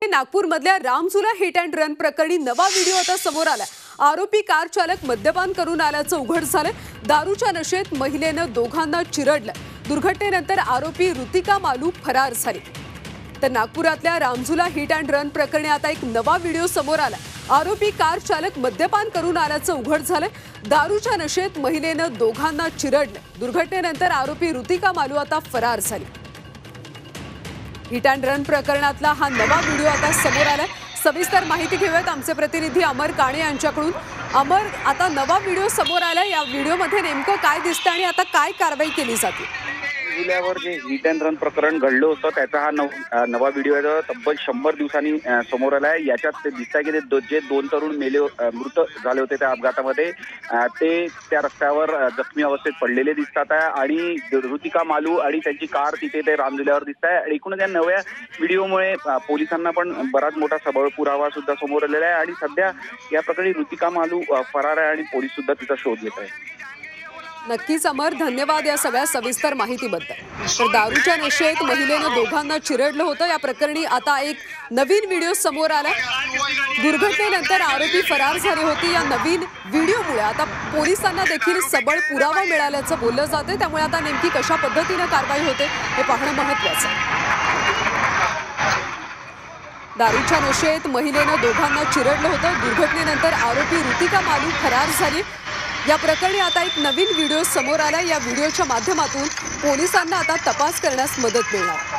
नागपूरमधल्या Ramjhula hit and run प्रकरणी नवा व्हिडिओ आता समोर आला। आरोपी कार चालक मद्यपान करून आल्याचं उघड झालं। दारूच्या नशेत महिलेनं दोघांना चिरडलं। दुर्घटनेनंतर आरोपी ऋतिका मालू फरार झाली। तर नागपुरातल्या रामझुला हिट अँड रन प्रकरणी आता एक नवा व्हिडिओ समोर आला। आरोपी कार चालक मद्यपान करून आल्याचं उघड झालं। दारूच्या नशेत महिलेनं दोघांना चिरडलं। दुर्घटनेनंतर आरोपी ऋतिका मालू आता फरार झाली। हिट अँड रन प्रकरणातला हा नवा व्हिडिओ आता समोर आलाय। सविस्तर माहिती घेऊयात आमचे प्रतिनिधी अमर काणे यांच्याकडून। अमर, आता नवा व्हिडिओ समोर आलाय, या व्हिडिओमध्ये नेमकं काय दिसतं आणि आता काय कारवाई केली जाते? जिल्ह्यावर जे हिट अँड रन प्रकरण घडलं होतं त्याचा हा नवा व्हिडिओ तब्बल 100 दिवसांनी समोर आलाय। याच्यात ते दिसतंय की जे दोन तरुण मृत झाले होते त्या अपघातामध्ये ते त्या रस्त्यावर जखमी अवस्थेत पडलेले दिसतात आहे आणि ऋतिका मालू आणि त्यांची कार तिथे ते रामझुल्यावर दिसत आहे। एकूणच या नव्या व्हिडिओमुळे पोलिसांना पण बराच मोठा सबळ पुरावा सुद्धा समोर आलेला आहे आणि सध्या या प्रकरणी ऋतिका मालू फरार आहे आणि पोलीस सुद्धा तिचा शोध घेत आहे। नक्कीच अमर, धन्यवाद या सगळ्या सविस्तर माहितीबद्दल। तर दारूच्या नशेत महिलेनं दोघांना चिरडलं होतं। या प्रकरणी आता एक नवीन व्हिडिओ समोर आला। दुर्घटनेनंतर आरोपी फरार झाले होते। या नवीन व्हिडिओमुळे आता पोलिसांना देखील सबळ पुरावा मिळाल्याचं बोललं जाते। त्यामुळे आता नेमकी कशा पद्धतीने कारवाई होते हे पाहणं महत्त्वाचं आहे। दारूच्या नशेत महिलेनं दोघांना चिरडलं होतं। दुर्घटनेनंतर आरोपी ऋतिका मालू फरार झाली। या प्रकरणी आता एक नवीन व्हिडिओ समोर आला। या व्हिडिओच्या माध्यमातून पोलिसांना आता तपास करण्यास मदत मिळणार।